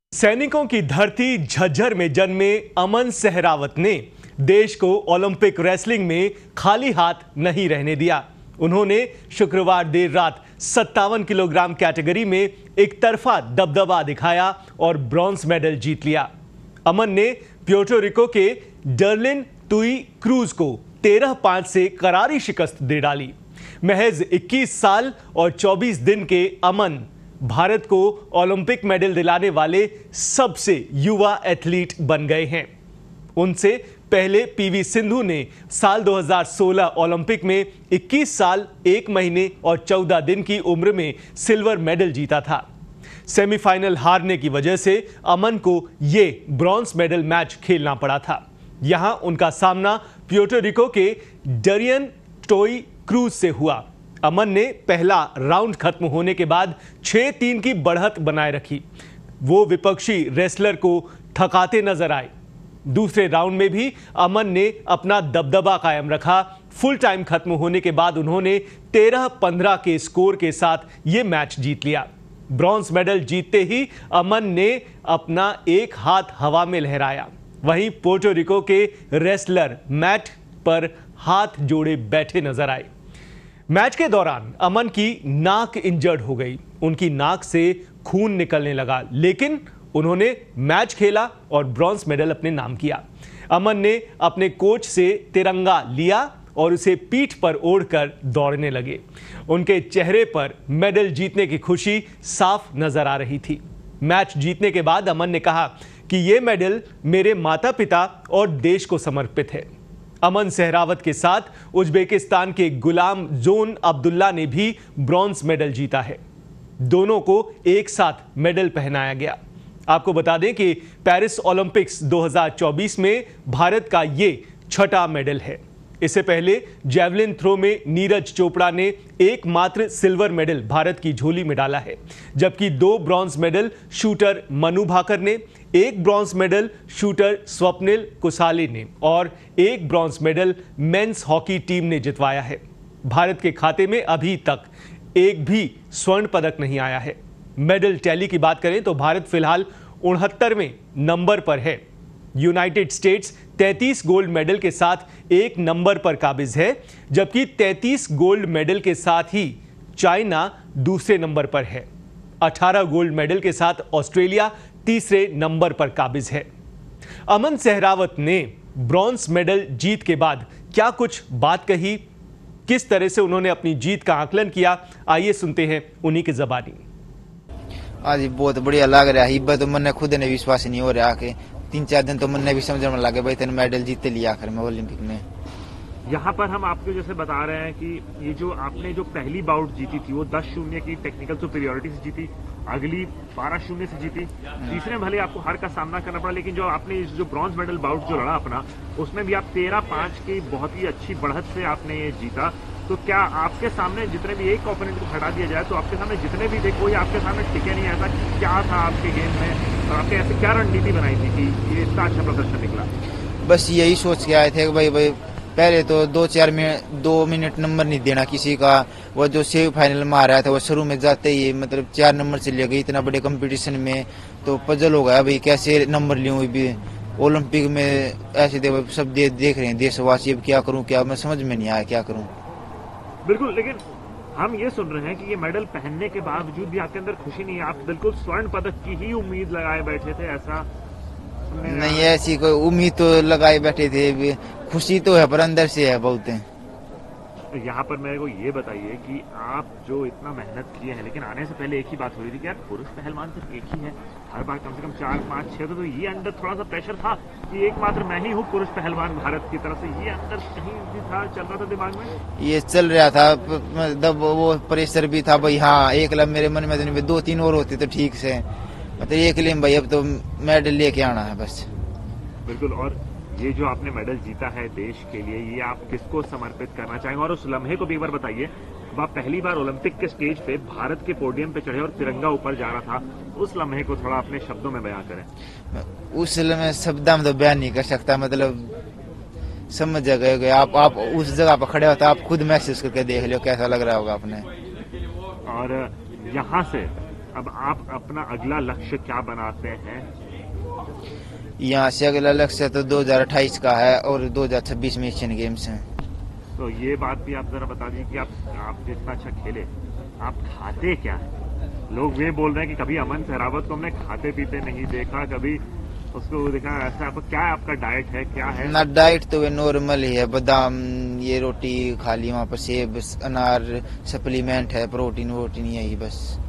सैनिकों की धरती झज्जर में जन्मे अमन सहरावत ने देश को ओलंपिक रेसलिंग में खाली हाथ नहीं रहने दिया। उन्होंने शुक्रवार देर रात 57 किलोग्राम कैटेगरी में एक तरफा दबदबा दिखाया और ब्रॉन्ज मेडल जीत लिया। अमन ने प्यूर्टो रिको के डर्लिन तुई क्रूज को 13-5 से करारी शिकस्त दे डाली। महज 21 साल और 24 दिन के अमन भारत को ओलंपिक मेडल दिलाने वाले सबसे युवा एथलीट बन गए हैं। उनसे पहले पीवी सिंधु ने साल 2016 ओलंपिक में 21 साल 1 महीने और 14 दिन की उम्र में सिल्वर मेडल जीता था। सेमीफाइनल हारने की वजह से अमन को यह ब्रॉन्ज मेडल मैच खेलना पड़ा था। यहां उनका सामना प्यूर्टो रिको के डरियन टोई क्रूज से हुआ। अमन ने पहला राउंड खत्म होने के बाद 6-3 की बढ़त बनाए रखी। वो विपक्षी रेसलर को थकाते नजर आए। दूसरे राउंड में भी अमन ने अपना दबदबा कायम रखा। फुल टाइम खत्म होने के बाद उन्होंने 13-15 के स्कोर के साथ ये मैच जीत लिया। ब्रॉन्ज मेडल जीतते ही अमन ने अपना एक हाथ हवा में लहराया। वहीं पोर्टो रिको के रेसलर मैट पर हाथ जोड़े बैठे नजर आए। मैच के दौरान अमन की नाक इंजर्ड हो गई। उनकी नाक से खून निकलने लगा, लेकिन उन्होंने मैच खेला और ब्रॉन्ज मेडल अपने नाम किया। अमन ने अपने कोच से तिरंगा लिया और उसे पीठ पर ओढ़कर दौड़ने लगे। उनके चेहरे पर मेडल जीतने की खुशी साफ नजर आ रही थी। मैच जीतने के बाद अमन ने कहा कि यह मेडल मेरे माता पिता और देश को समर्पित है। अमन सहरावत के साथ उज्बेकिस्तान के गुलाम जोन अब्दुल्ला ने भी ब्रॉन्ज मेडल जीता है। दोनों को एक साथ मेडल पहनाया गया। आपको बता दें कि पेरिस ओलंपिक्स 2024 में भारत का ये छठा मेडल है। इससे पहले जैवलिन थ्रो में नीरज चोपड़ा ने एकमात्र सिल्वर मेडल भारत की झोली में डाला है, जबकि 2 bronze medal shooter Manu Bhaker ने, 1 bronze medal shooter Swapnil Kusale ने और 1 bronze medal men's hockey team ने जितवाया है। भारत के खाते में अभी तक एक भी स्वर्ण पदक नहीं आया है। मेडल टैली की बात करें तो भारत फिलहाल 69वें नंबर पर है। यूनाइटेड स्टेट्स 33 गोल्ड मेडल के साथ 1 नंबर पर काबिज है, जबकि 33 गोल्ड मेडल के साथ ही चाइना दूसरे नंबर पर है। 18 गोल्ड मेडल के साथ ऑस्ट्रेलिया तीसरे नंबर पर काबिज है। अमन सहरावत ने ब्रॉन्ज मेडल जीत के बाद क्या कुछ बात कही, किस तरह से उन्होंने अपनी जीत का आकलन किया, आइए सुनते हैं उन्हीं की ज़बानी। आज बहुत बढ़िया लग रहा है। तो मन खुद ने विश्वास नहीं हो रहा कि 3-4 दिन तो मन ने भी समझ में लगे भाई तेने मेडल जीते लिया आखिर में ओलंपिक में। यहाँ पर हम आपको जैसे बता रहे हैं कि ये जो आपने जो पहली बाउट जीती थी वो 10-0 की टेक्निकल सुपीरियरिटी से जीती, अगली 12-0 से जीती। तीसरे भले आपको हार का सामना करना पड़ा, लेकिन जो आपने जो ब्रॉन्ज मेडल बाउट जो लड़ा अपना, उसमें भी आप 13-5 की बहुत ही अच्छी बढ़त से आपने ये जीता। तो क्या आपके सामने जितने भी एक ओपोनेंट को हटा दिया जाए तो आपके सामने जितने भी थे कोई आपके सामने टिके नहीं? ऐसा क्या था आपके गेम में और आपने ऐसे क्या रणनीति बनाई थी कि ये इतना अच्छा प्रदर्शन निकला? बस यही सोच के आए थे कि भाई पहले तो 2 मिनट नंबर नहीं देना किसी का। वो जो सेमीफाइनल में आ रहा था वो शुरू में जाते ही मतलब 4 नंबर से ले गई। इतना बड़े कंपटीशन में तो पजल हो गया भाई कैसे नंबर लूँ भी ओलंपिक में। ऐसे सब देख रहे हैं देशवासी, अब क्या करूँ क्या, मैं समझ में नहीं आया क्या करूँ। बिल्कुल, लेकिन हम ये सुन रहे हैं कि ये मेडल पहनने के बावजूद भी आपके अंदर खुशी नहीं है। आप बिल्कुल स्वर्ण पदक की ही उम्मीद लगाए बैठे थे, ऐसा नहीं? ऐसी कोई उम्मीद तो लगाए बैठे थे, खुशी तो है पर अंदर से है बहुत है। यहाँ पर मेरे को ये बताइए कि आप जो इतना मेहनत किए हैं, लेकिन आने से पहले एक ही बात हो रही थी कि यार पुरुष पहलवान सिर्फ एक ही है, हर बार कम से कम 4-5-6 तो ये अंदर थोड़ा सा प्रेशर था कि एकमात्र मैं ही हूँ पुरुष पहलवान भारत की तरफ से। ये अंदर कहीं भी था, चल रहा था दिमाग में? ये चल रहा था, मतलब वो प्रेशर भी था भाई। हाँ, एक लब मेरे मन में तो 2-3 और होते तो ठीक से, मतलब एक लिए भाई अब तो मेडल लेके आना है बस। बिल्कुल, और ये जो आपने मेडल जीता है देश के लिए, ये आप किसको समर्पित करना चाहेंगे? और उस लम्हे को भी एक बार बताइए, अब आप पहली बार ओलंपिक के स्टेज पे भारत के पोडियम पे चढ़े और तिरंगा ऊपर जा रहा था, उस लम्हे को थोड़ा अपने शब्दों में बयां करें। उस लम्हे शब्दों में तो बयान नहीं कर सकता, मतलब समझ गए आप उस जगह पर खड़े होता, आप खुद महसूस करके देख लो कैसा लग रहा होगा आपने। और यहाँ से अब आप अपना अगला लक्ष्य क्या बनाते हैं? यहाँ से अगला लक्ष्य तो 2028 का है और 2026 में एशियन गेम्स हैं। तो ये बात भी आप जरा बता दीजिए कि आप जितना अच्छा खेले, आप खाते क्या है? लोग ये बोल रहे हैं कि कभी अमन सहरावत को हमने खाते पीते नहीं देखा, कभी उसको देखा ऐसा। आपका क्या आपका डाइट है, क्या है? ना डाइट तो वे नॉर्मल ही है, बादाम ये रोटी खा ली, वहाँ पर सेब अनार, सप्लीमेंट है, प्रोटीन वोटीन यही बस।